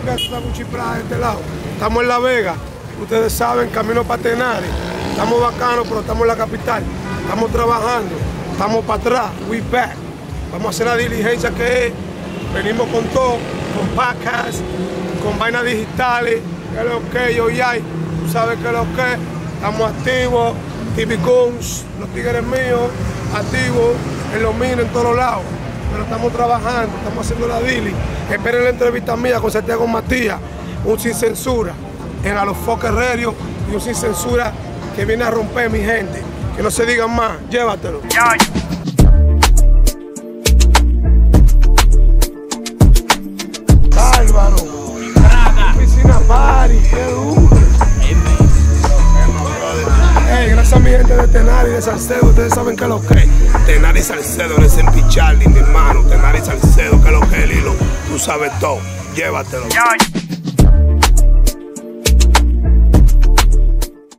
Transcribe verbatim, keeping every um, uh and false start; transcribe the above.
que estamos chiflados de este lado. Estamos en La Vega, ustedes saben, camino para Tenares. Estamos bacanos, pero estamos en la capital. Estamos trabajando, estamos para atrás, we back. Vamos a hacer la diligencia que es. Venimos con todo, con podcasts, con vainas digitales, que es lo que yo ya, tú sabes que es lo que. Estamos activos, T V Guns, los tigres míos, activos, en los minos, en todos lados. Pero estamos trabajando, estamos haciendo la dili. Esperen la entrevista mía con Santiago Matías, un sin censura, en A Los Foques Radio, y un sin censura que viene a romper, mi gente. Que no se digan más, llévatelo. Bárbaro, piscina party, qué duro. Hey, gracias a mi gente de Tenares y de Salcedo, ustedes saben que es lo que es. Tenares y Salcedo, no es en Pichardi, mi hermano. Tenares y Salcedo, que es lo que es el hilo. Tú sabes todo, llévatelo.